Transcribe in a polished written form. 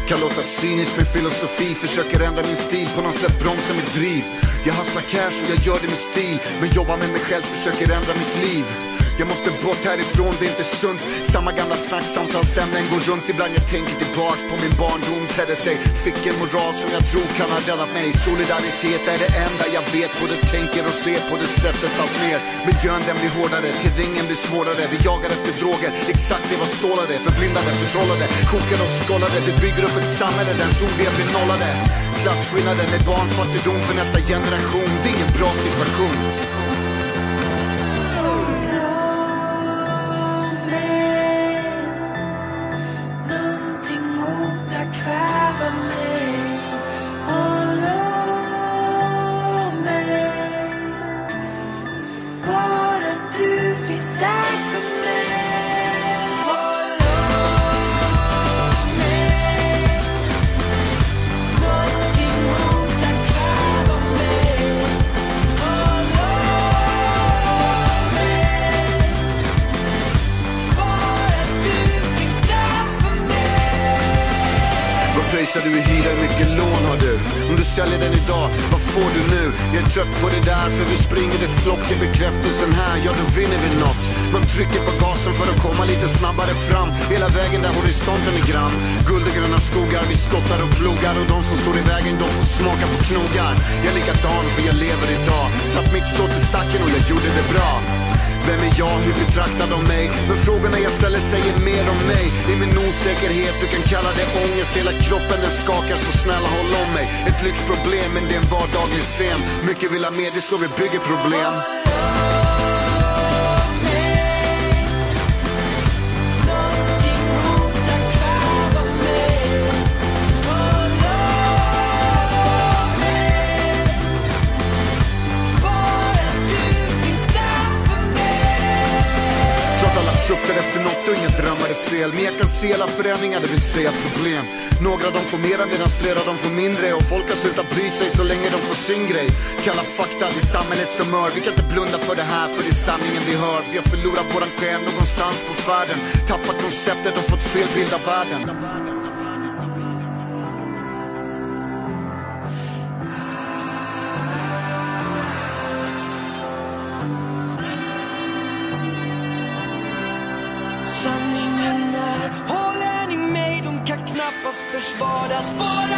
Kan låta cynisk med filosofi, försöker ändra min stil, på något sätt bromsa mitt driv. Jag hustlar cash och jag gör det med stil, men jobbar med mig själv, försöker ändra mitt liv. Jag måste bort härifrån, det är inte sunt. Samma gamla snack, samtalsämnen går runt. Ibland jag tänker tillbaks på min barndom, tedde sig. Fick en moral som jag tror kan ha räddat mig. Solidaritet är det enda jag vet, både tänker och ser på det sättet allt mer. Miljön den blir hårdare, till ringen blir svårare. Vi jagar efter droger, exakt det var stålade. Förblindade, förtrollade, kokade och skållade. Vi bygger upp ett samhälle där en stor del blir nollade. Klasskillnader med barnfattigdom för nästa generation. Det är ingen bra situation. Pröjsar du i hyra, hur mycket lån har du? Om du säljer den idag, vad får du nu? Jag är trött på det där, för vi springer i flocken. Bekräftelsen här, ja då vinner vi något. Man trycker på gasen för att komma lite snabbare fram. Hela vägen där horisonten är grann. Guld och gröna skogar, vi skottar och plogar. Och de som står i vägen, de får smaka på knogar. Jag är likadan, för jag lever idag. Trapp mitt strå till stacken och jag gjorde det bra. Vem är jag, hur betraktar de mig? Men frågorna jag ställer säger mer om mig. I min osäkerhet, du kan kalla det ångest. Hela kroppen den skakar, så snälla håll om mig. Ett lyxproblem, men det är en vardaglig scen. Mycket vill ha med, det är så vi bygger problem. Suktar efter något och inga drömmar är fel. Men jag kan se alla förändringar, det vill säga problem. Några de får mera medan flera de får mindre. Och folk har slutat bry sig så länge de får sin grej. Kalla fakta, det är samhällets tumör. Vi kan inte blunda för det här, för det är sanningen vi hör. Vi har förlorat våran själ någonstans på färden. Tappat konceptet och fått fel bild av världen. Sanningen är hålen i mig, de kan knappast försvaras. Bara